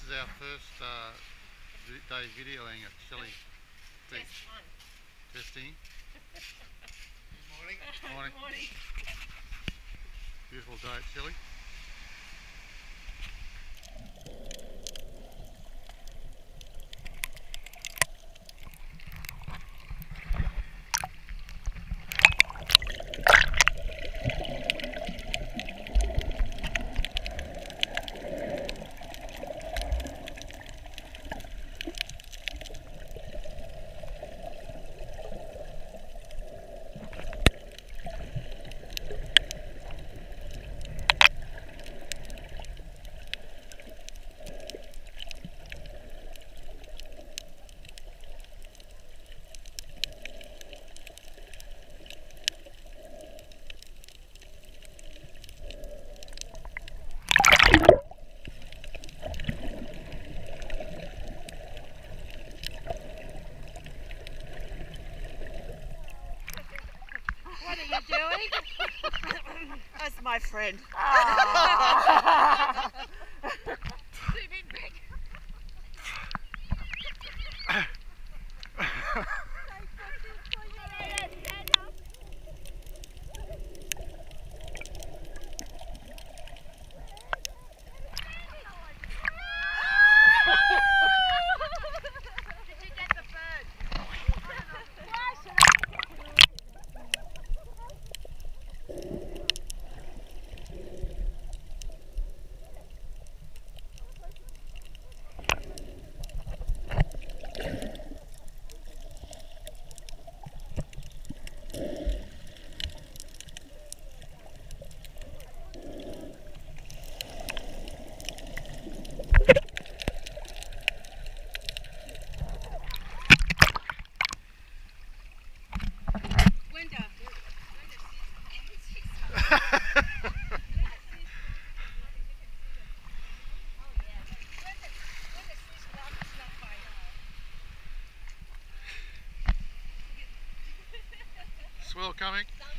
is our first day videoing at Shelly Beach. Testing. Good morning. Morning. Good morning. Beautiful day at Shelly. What are you doing? That's my friend. Zoom in, Greg. Did you get the bird? Swell coming.